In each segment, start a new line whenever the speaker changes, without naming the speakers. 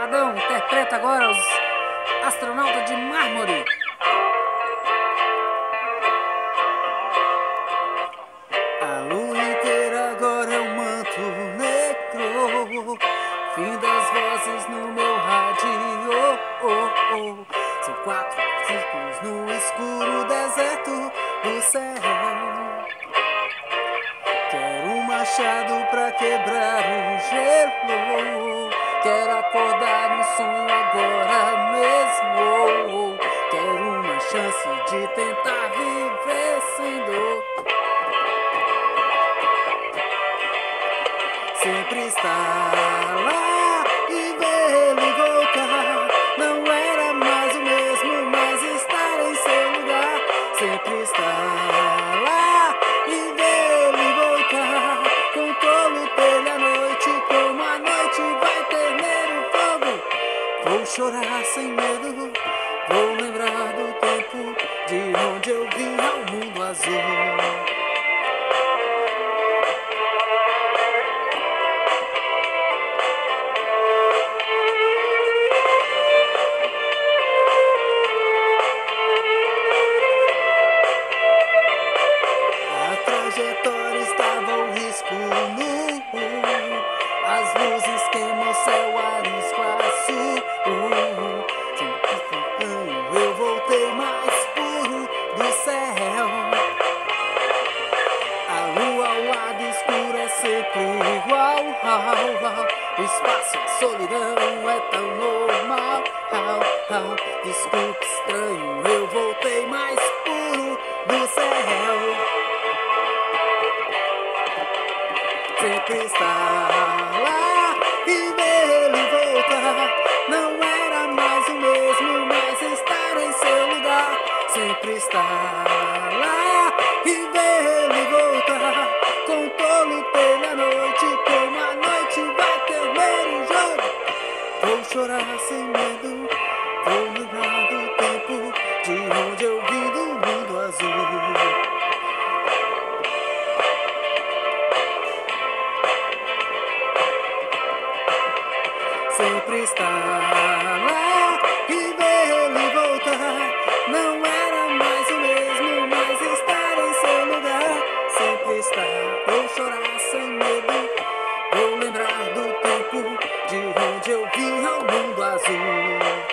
Adão interpreta agora os astronautas de mármore.
A lua inteira agora é um manto negro, fim das vozes no meu rádio. São 4 círculos no escuro deserto do céu. Quero um machado pra quebrar o gelo. Quero acordar no sonho agora mesmo. Quero uma chance de tentar viver sem dor. Sempre estar lá e ver ele voltar. Não era mais o mesmo, mas estar em seu lugar. Sempre estar lá e ver ele voltar. Com tolo telha à noite, como a noite vai temer o fogo. Vou chorar sem medo, vou lembrar do tempo de onde eu vim ao mundo azul. Estava o risco nu, as luzes queimam o céu, arisco azul. Eu voltei mais puro do céu. A lua ao lado escuro é sempre igual. O espaço, a solidão é tão normal. Desculpe, estranho, eu voltei mais puro do céu. Sempre estar lá e ver ele voltar. Não era mais o mesmo, mas estar em seu lugar. Sempre estar lá e ver ele voltar. Com tolo telha à noite, como a noite vai temer o jogo. Vou chorar sem medo, vou lembrar do tempo de onde eu vim, do mundo azul. Sempre estar lá e ver ele voltar. Não era mais o mesmo, mas estar em seu lugar. Sempre estar, vou chorar sem medo, vou lembrar do tempo de onde eu vim ao mundo azul.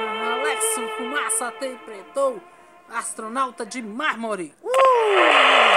Fumaça interpretou astronauta de mármore.